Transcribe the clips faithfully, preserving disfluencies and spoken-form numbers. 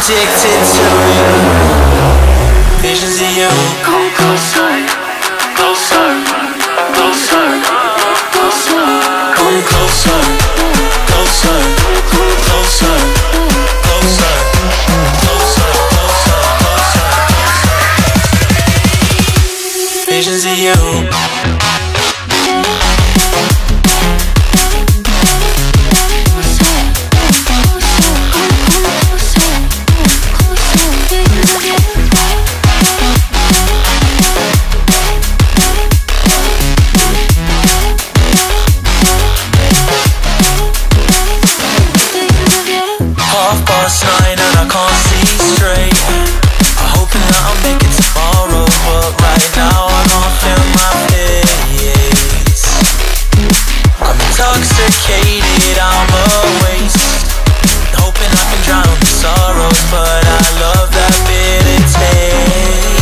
addicted to you. Visions of you. Come closer, closer, closer, closer. Come closer, closer, closer, closer, closer, closer, closer. Visions of you. Half past nine and I can't see straight. I'm hoping that I'll make it tomorrow, but right now I can't feel my face. I'm intoxicated, I'm a waste, hoping I can drown the sorrows, but I love that bitter taste.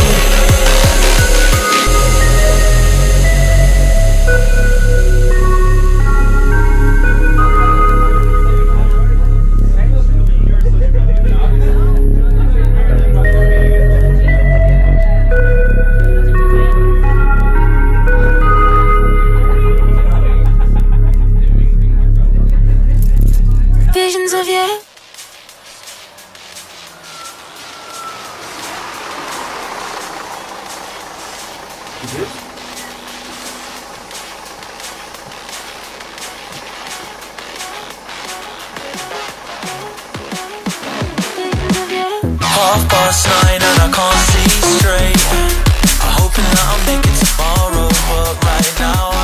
Visions of you. Half past nine and I can't see straight. I'm hoping that I'll make it tomorrow, but right now